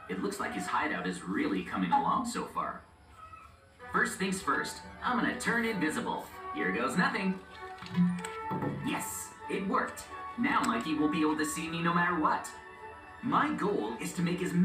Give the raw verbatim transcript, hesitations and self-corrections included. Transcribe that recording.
It looks like his hideout is really coming along so far. First things first, I'm gonna turn invisible. Here goes nothing. Yes, it worked. Now Mikey will be able to see me no matter what. My goal is to make his